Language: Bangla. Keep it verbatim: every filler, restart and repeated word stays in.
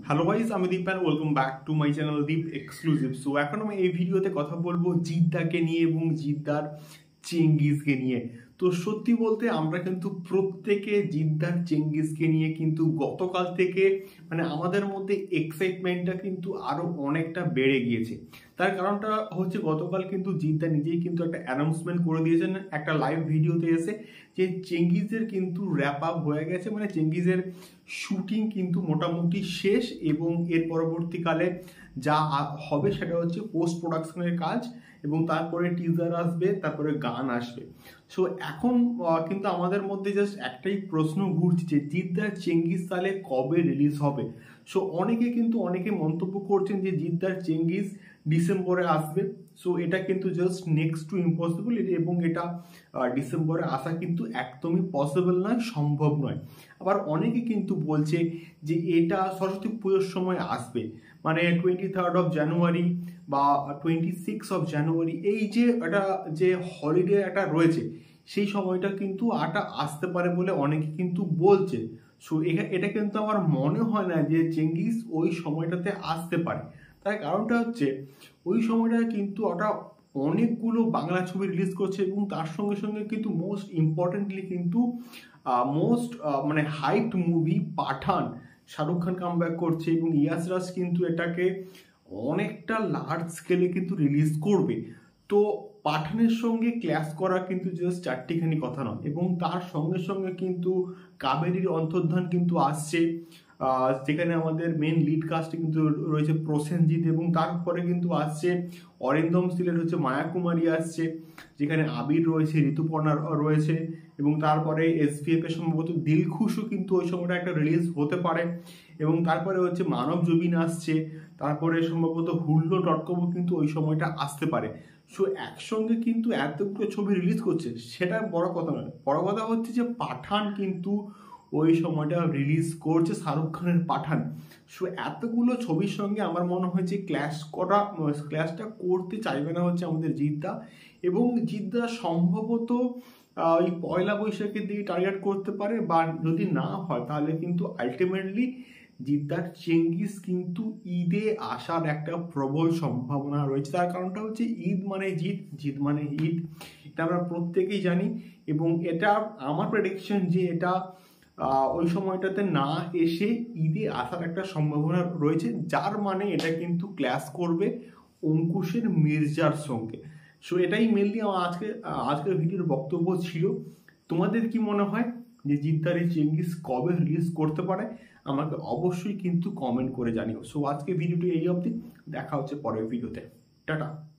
হ্যালো গাইস, আমি Deep and welcome back to my channel Deep exclusive. So এখন আমি এই ভিডিওতে কথা বলবো জিদ্দাকে নিয়ে এবং জিদ্দার চেঙ্গিজকে নিয়ে। তো সত্যি বলতে আমরা কিন্তু প্রত্যেকে জিদ্দার চেঙ্গিজকে নিয়ে কিন্তু গতকাল থেকে মানে আমাদের মধ্যে এক্সাইটমেন্টটা কিন্তু আরো অনেকটা বেড়ে গিয়েছে। তার কারণটা হচ্ছে গতকাল কিন্তু জিদ্দা নিজেই কিন্তু একটা অ্যানাউন্সমেন্ট করে দিয়েছেন একটা লাইভ ভিডিওতে এসে যে চেঙ্গিজের কিন্তু র্যাপ আপ হয়ে গেছে, মানে চেঙ্গিজের শুটিং কিন্তু মোটামুটি শেষ এবং এর পরবর্তীকালে যা হবে সেটা হচ্ছে পোস্ট প্রোডাকশনের কাজ এবং তারপরে টিজার আসবে, তারপরে গান আসবে। সো এখন কিন্তু আমাদের মধ্যে জাস্ট একটাই প্রশ্ন ঘুরছে যে জিদ্দার চেঙ্গিজ তাহলে কবে রিলিজ হবে। সো অনেকে কিন্তু অনেকে মন্তব্য করছেন যে জিদ্দার চেঙ্গিজ ডিসেম্বরে আসবে। সো এটা কিন্তু জাস্ট নেক্সট টু ইম্পসিবল এবং এটা ডিসেম্বরে আসা কিন্তু একদমই পসিবল নয়, সম্ভব নয়। আবার অনেকে কিন্তু বলছে যে এটা সরস্বতী পুজোর সময় আসবে, মানে টোয়েন্টি থার্ড অফ জানুয়ারি বা টোয়েন্টি সিক্স অফ জানুয়ারি, এই যে একটা যে হলিডে একটা রয়েছে সেই সময়টা কিন্তু আটা আসতে পারে বলে অনেকে কিন্তু বলছে। সো এটা কিন্তু আমার মনে হয় না যে চেঙ্গিজ ওই সময়টাতে আসতে পারে। তার কারণটা হচ্ছে ওই সময়টা কিন্তু ওটা অনেকগুলো বাংলা ছবি রিলিজ করছে এবং তার সঙ্গে সঙ্গে কিন্তু মোস্ট ইম্পর্টেন্টলি কিন্তু মোস্ট মানে হাইট মুভি পাঠান শাহরুখ খান কামব্যাক করছে এবং ইয়াস রাজ কিন্তু এটাকে অনেকটা লার্জ স্কেলে কিন্তু রিলিজ করবে। তো পাঠানের সঙ্গে ক্ল্যাশ করা কিন্তু জাস্ট চারটিখানি কথা নয় এবং তার সঙ্গে সঙ্গে কিন্তু কাবেরীর অন্তর্ধান কিন্তু আসছে, যেখানে আমাদের মেন লিড কাস্টে কিন্তু রয়েছে প্রসেনজিৎ এবং তারপরে কিন্তু আসছে অরিন্দম সিলের হচ্ছে মায়া কুমারী আসছে, যেখানে আবির রয়েছে, ঋতুপর্ণা রয়েছে এবং তারপরে এসভিএফ এর সম্ভবত দিলখুশও কিন্তু ওই সময়টা একটা রিলিজ হতে পারে এবং তারপরে হচ্ছে মানব জবিন আসছে, তারপরে সম্ভবত হুল্লো ডট কমও কিন্তু ওই সময়টা আসতে পারে। সো একসঙ্গে কিন্তু এতগুলো ছবি রিলিজ করছে সেটা বড় কথা নয়, বড় কথা হচ্ছে যে পাঠান কিন্তু ওই সময়টা রিলিজ করছে, শাহরুখ খানের পাঠান। সো এতগুলো ছবির সঙ্গে আমার মনে হয় যে ক্ল্যাশ করা ক্ল্যাশটা করতে চাইবে না হচ্ছে আমাদের জিদ্দা এবং জিদ্দা সম্ভবত ওই পয়লা বৈশাখের দিকে টার্গেট করতে পারে, বা যদি না হয় তাহলে কিন্তু আলটিমেটলি জিদ্দার চেঙ্গিজ কিন্তু ঈদে আসার একটা প্রবল সম্ভাবনা রয়েছে। তার কারণটা হচ্ছে ঈদ মানে জিত, জিত মানে ঈদ, এটা আমরা প্রত্যেকেই জানি এবং এটা আমার প্রেডিকশন যে এটা ওই সময়টাতে না এসে ঈদে আসার একটা সম্ভাবনা রয়েছে, যার মানে এটা কিন্তু ক্ল্যাশ করবে অঙ্কুশের মির্জার সঙ্গে। সো এটাই মেনলি আমার আজকে আজকের ভিডিওর বক্তব্য ছিল। তোমাদের কি মনে হয় যে জিদ্দার এই চেঙ্গিজ কবে রিলিজ করতে পারে? আমাকে অবশ্যই কিন্তু কমেন্ট করে জানিও। সো আজকে ভিডিওটি এই অবধি, দেখা হচ্ছে পরের ভিডিওতে। টাটা।